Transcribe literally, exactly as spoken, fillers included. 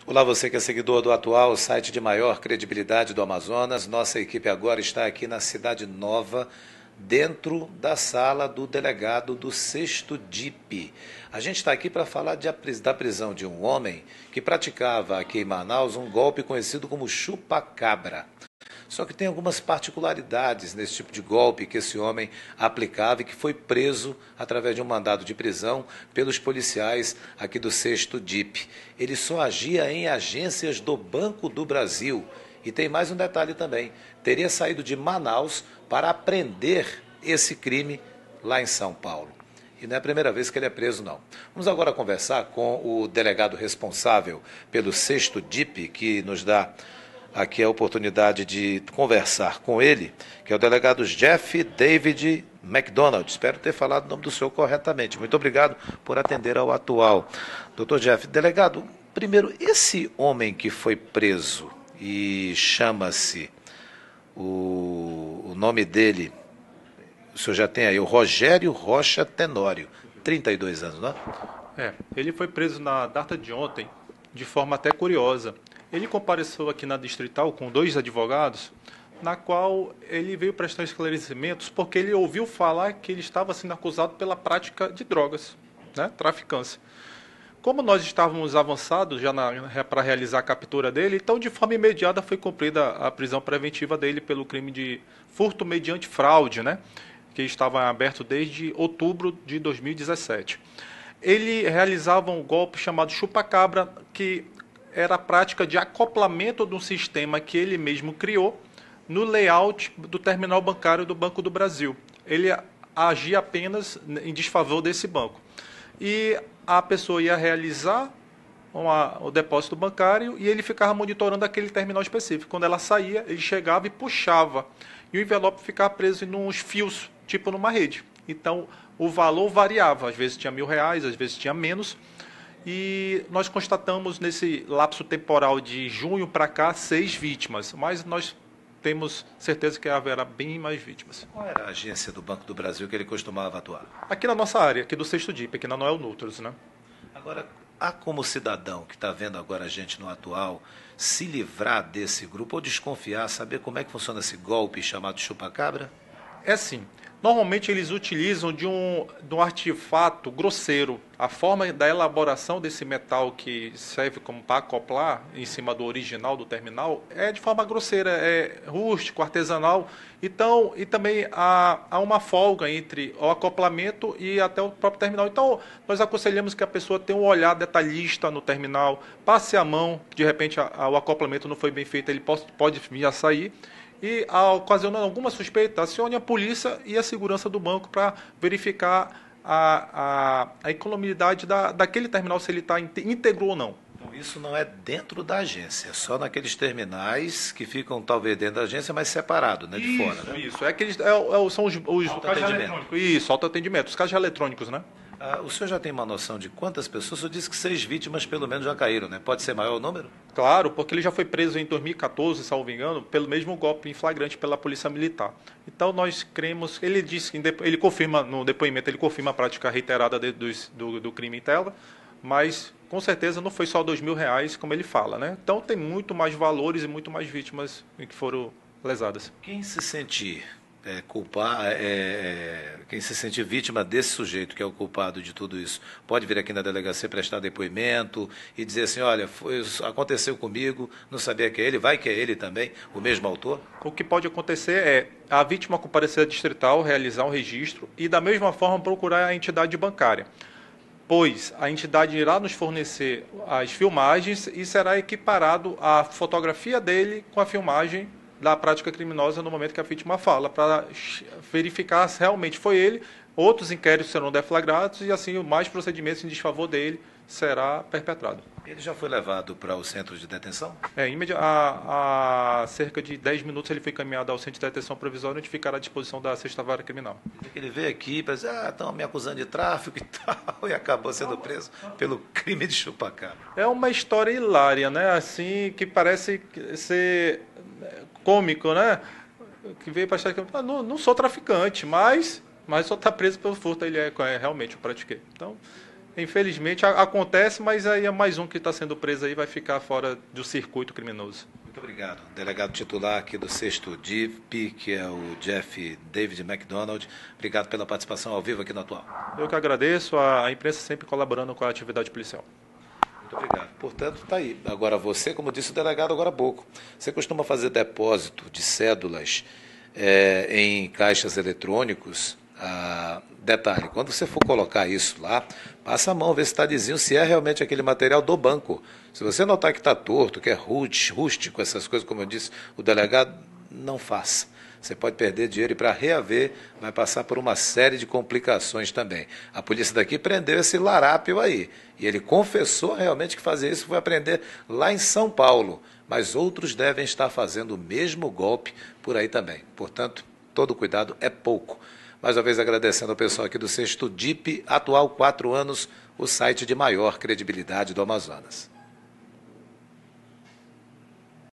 Olá, você que é seguidor do Atual, o site de maior credibilidade do Amazonas. Nossa equipe agora está aqui na Cidade Nova, dentro da sala do delegado do sexto D I P. A gente está aqui para falar de, da prisão de um homem que praticava aqui em Manaus um golpe conhecido como chupa-cabra. Só que tem algumas particularidades nesse tipo de golpe que esse homem aplicava e que foi preso através de um mandado de prisão pelos policiais aqui do sexto D I P. Ele só agia em agências do Banco do Brasil. E tem mais um detalhe também, teria saído de Manaus para aprender esse crime lá em São Paulo. E não é a primeira vez que ele é preso, não. Vamos agora conversar com o delegado responsável pelo sexto D I P, que nos dá aqui a oportunidade de conversar com ele, que é o delegado Jeff David McDonald. Espero ter falado o nome do senhor corretamente. Muito obrigado por atender ao Atual. doutor Jeff, delegado, primeiro, esse homem que foi preso e chama-se, o, o nome dele, o senhor já tem aí, o Rogério Rocha Tenório, trinta e dois anos, não é? É, ele foi preso na data de ontem, de forma até curiosa. Ele compareceu aqui na Distrital com dois advogados, na qual ele veio prestar esclarecimentos porque ele ouviu falar que ele estava sendo acusado pela prática de drogas, né, traficância. Como nós estávamos avançados já para realizar a captura dele, então de forma imediata foi cumprida a prisão preventiva dele pelo crime de furto mediante fraude, né, que estava aberto desde outubro de dois mil e dezessete. Ele realizava um golpe chamado chupa-cabra, que era a prática de acoplamento de um sistema que ele mesmo criou no layout do terminal bancário do Banco do Brasil. Ele agia apenas em desfavor desse banco. E a pessoa ia realizar uma, o depósito bancário e ele ficava monitorando aquele terminal específico. Quando ela saía, ele chegava e puxava. E o envelope ficava preso em uns fios, tipo numa rede. Então, o valor variava. Às vezes tinha mil reais, às vezes tinha menos. E nós constatamos nesse lapso temporal de junho para cá seis vítimas, mas nós temos certeza que haverá bem mais vítimas. Qual era a agência do Banco do Brasil que ele costumava atuar? Aqui na nossa área, aqui do sexto D I P, aqui na Noel Nutros, né? Agora, há como cidadão que está vendo agora a gente no Atual se livrar desse grupo ou desconfiar, saber como é que funciona esse golpe chamado chupa-cabra? É assim. Normalmente eles utilizam de um, de um artefato grosseiro. A forma da elaboração desse metal que serve como para acoplar em cima do original do terminal é de forma grosseira, é rústico, artesanal. Então, e também há, há uma folga entre o acoplamento e até o próprio terminal. Então, nós aconselhamos que a pessoa tenha um olhar detalhista no terminal, passe a mão, de repente a, a, o acoplamento não foi bem feito, ele pode, pode vir a sair. E, ocasionando alguma suspeita, acione a polícia e a segurança do banco para verificar a, a, a economidade da, daquele terminal, se ele está íntegro ou não. Então, isso não é dentro da agência, só naqueles terminais que ficam talvez dentro da agência, mas separado, né, de isso, fora. Né? Isso, é aqueles, é, é, são os, os caixas eletrônicos. Isso, autoatendimento, os caixas eletrônicos, né? Ah, o senhor já tem uma noção de quantas pessoas? O senhor disse que seis vítimas pelo menos já caíram, né? Pode ser maior o número? Claro, porque ele já foi preso em dois mil e quatorze, salvo engano, pelo mesmo golpe em flagrante pela Polícia Militar. Então nós cremos, ele disse que ele confirma no depoimento, ele confirma a prática reiterada de, do, do, do crime em tela, mas com certeza não foi só dois mil reais, como ele fala, né? Então tem muito mais valores e muito mais vítimas que foram lesadas. Quem se sentir É, culpar, é, quem se sentir vítima desse sujeito que é o culpado de tudo isso, pode vir aqui na delegacia prestar depoimento e dizer assim, olha, foi, aconteceu comigo, não sabia que é ele, vai que é ele também, o mesmo autor? O que pode acontecer é a vítima comparecer à distrital, realizar um registro e da mesma forma procurar a entidade bancária, pois a entidade irá nos fornecer as filmagens e será equiparado a fotografia dele com a filmagem da prática criminosa no momento que a vítima fala, para verificar se realmente foi ele. Outros inquéritos serão deflagrados e assim mais procedimentos em desfavor dele será perpetrado. Ele já foi levado para o centro de detenção? É, há, há cerca de dez minutos ele foi encaminhado ao centro de detenção provisória, onde ficará à disposição da sexta vara criminal. Ele veio aqui para dizer, ah, estão me acusando de tráfico e tal, e acabou sendo preso pelo crime de chupa-cabra. É uma história hilária, né? Assim, que parece ser cômico, né? Que veio para achar que ah, não, não sou traficante, mas, mas só está preso pelo furto, ele é, é realmente eu pratiquei. Então, Infelizmente a, acontece, mas aí é mais um que está sendo preso aí, vai ficar fora do circuito criminoso. Muito obrigado. Delegado titular aqui do sexto D I P, que é o Jeff David McDonald. Obrigado pela participação ao vivo aqui no Atual. Eu que agradeço, a, a imprensa sempre colaborando com a atividade policial. Muito obrigado. Portanto, está aí. Agora você, como disse o delegado agora há pouco, você costuma fazer depósito de cédulas é, em caixas eletrônicos. Ah, detalhe, quando você for colocar isso lá, passa a mão, vê se está dizendo se é realmente aquele material do banco. Se você notar que está torto, que é rústico, essas coisas, como eu disse, o delegado, não faça. Você pode perder dinheiro e para reaver vai passar por uma série de complicações também. A polícia daqui prendeu esse larápio aí. E ele confessou realmente que fazia isso, foi aprender lá em São Paulo. Mas outros devem estar fazendo o mesmo golpe por aí também. Portanto, todo cuidado é pouco. Mais uma vez agradecendo ao pessoal aqui do sexto D I P, atual quatro anos, o site de maior credibilidade do Amazonas.